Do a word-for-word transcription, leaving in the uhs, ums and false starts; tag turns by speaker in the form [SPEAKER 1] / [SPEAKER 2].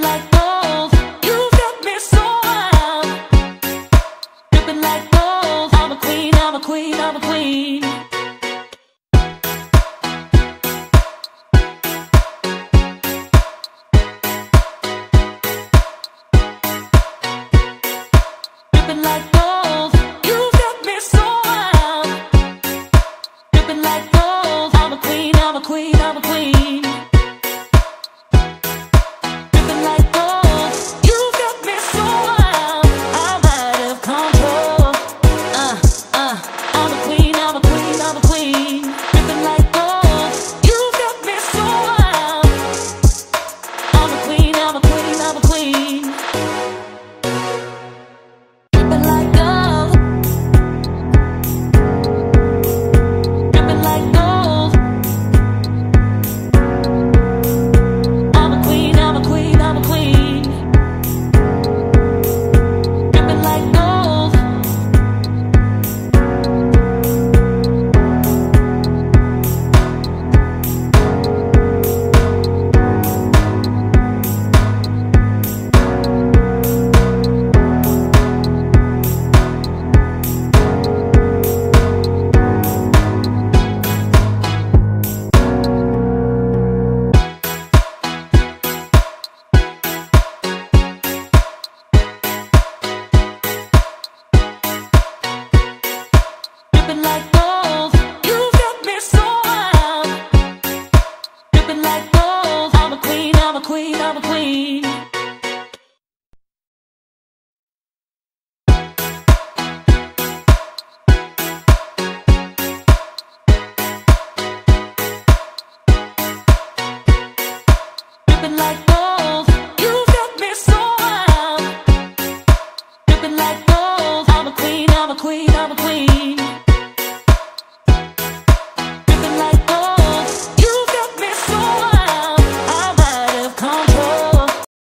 [SPEAKER 1] like gold, you've got me so wild. Dripping like gold, I'm a queen, I'm a queen, I'm a queen. Dripping like gold, you've got me so wild. Dripping like gold, I'm a queen, I'm a queen, I'm a queen. Dripping like gold, you've got me so wild. I'm out of control. Uh, uh, I'm a queen, I'm a queen, I'm a queen. Dripping like gold, you've got me so wild. I'm a queen, I'm a queen, I'm a queen. Dripping like gold, dripping like gold. I'm a queen, I'm a queen, I'm a queen. Dripping like gold. Dripping like gold, you've got me so wild. Dripping like gold, I'm a queen, I'm a queen, I'm a queen. Dripping like gold, you've got me so wild. Dripping like gold, I'm a queen, I'm a queen, I'm a queen.